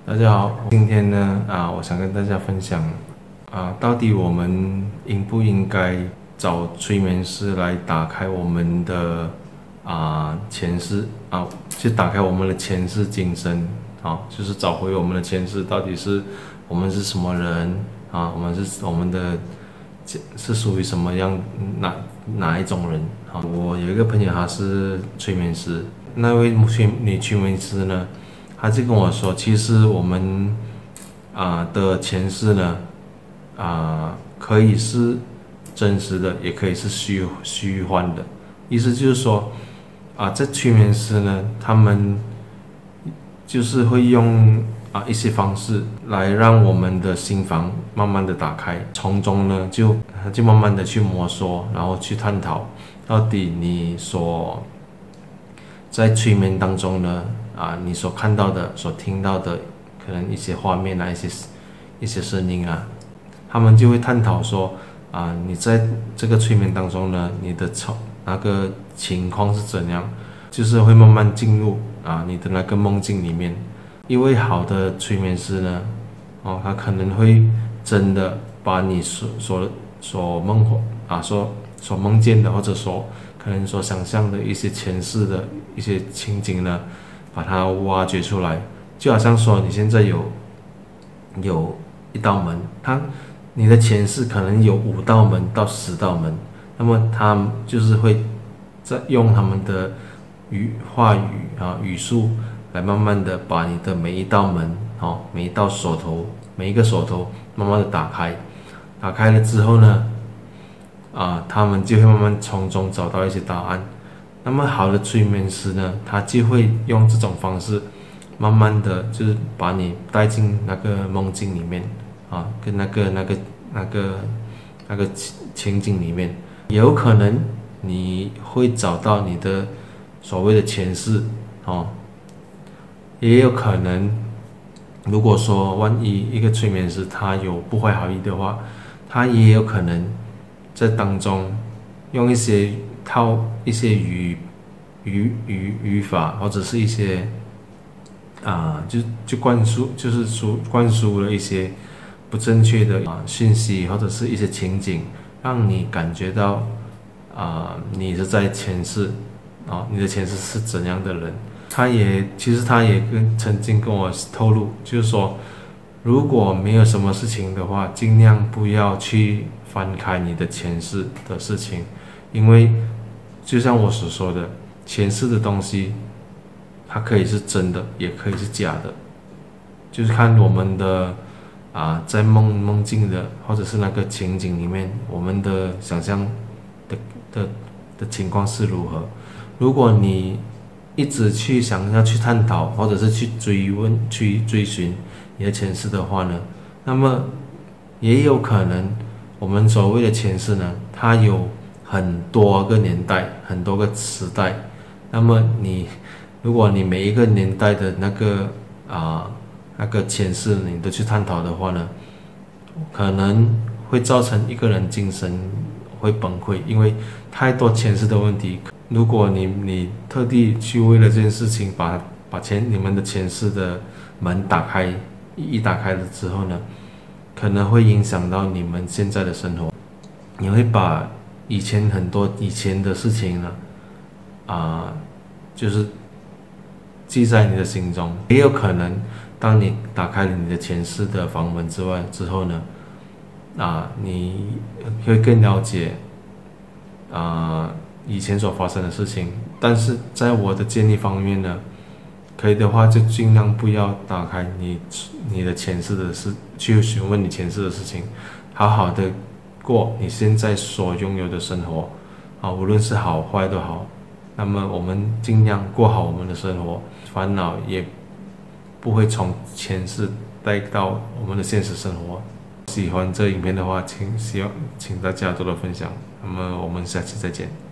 大家好，今天呢我想跟大家分享到底我们应不应该找催眠师来打开我们的前世去打开我们的前世今生就是找回我们的前世，到底是我们是什么人我们的是属于什么样哪一种人我有一个朋友，他是催眠师，那位女催眠师呢，他就跟我说，其实我们的前世呢可以是真实的，也可以是虚幻的。意思就是说在催眠师呢，他们就是会用一些方式来让我们的心房慢慢的打开，从中呢就慢慢的去摸索，然后去探讨到底你所在催眠当中呢你所看到的、所听到的，可能一些画面一些声音他们就会探讨说你在这个催眠当中呢，你的那个情况是怎样，就是会慢慢进入你的那个梦境里面。一位好的催眠师呢他可能会真的把你所梦见的，或者可能所想象的一些前世的一些情景呢，把它挖掘出来。就好像说你现在有一道门，你的前世可能有5道门到10道门，那么他就是会在用他们的话语语速来慢慢的把你的每一道门每一道锁头，每一个锁头慢慢的打开。打开了之后呢他们就会慢慢从中找到一些答案。那么好的催眠师呢，他就会用这种方式慢慢的就是把你带进那个梦境里面跟那个情景里面。也有可能你会找到你的所谓的前世也有可能，如果说万一一个催眠师他有不怀好意的话，他也有可能在当中用一些语法，或者是一些就灌输了一些不正确的讯息，或者是一些情景，让你感觉到你是在前世你的前世是怎样的人。其实他也曾经跟我透露，就是说如果没有什么事情的话，尽量不要去翻开你的前世的事情，因为就像我所说的，前世的东西它可以是真的，也可以是假的，就是看我们的在梦境的，或者是那个情景里面，我们的想象的情况是如何。如果你一直想要去探讨，或者是去追寻你的前世的话呢，那么也有可能我们所谓的前世呢，它有很多个年代，很多个时代。那么如果你每一个年代的那个前世你都去探讨的话呢，可能会造成一个人精神会崩溃，因为太多前世的问题。如果你特地去为了这件事情把你们的前世的门打开，打开了之后呢，可能会影响到你们现在的生活。你会把很多以前的事情呢就是记在你的心中。也有可能当你打开了你的前世的房门之后呢你会更了解以前所发生的事情。但是在我的建议方面呢，可以的话就尽量不要打开你的前世的事，去询问你前世的事情，好好的过你现在所拥有的生活无论是好坏都好。那么我们尽量过好我们的生活，烦恼也不会从前世带到我们的现实生活。喜欢这影片的话，请大家多多分享。那么我们下期再见。